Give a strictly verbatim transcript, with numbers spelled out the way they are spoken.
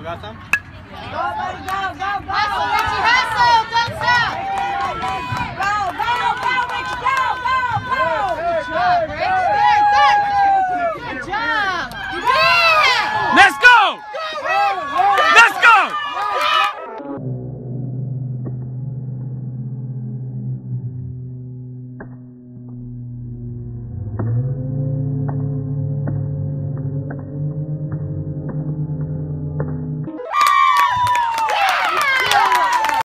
got some? Go, buddy, go, go, go! Hustle, Richie, hustle! Don't stop!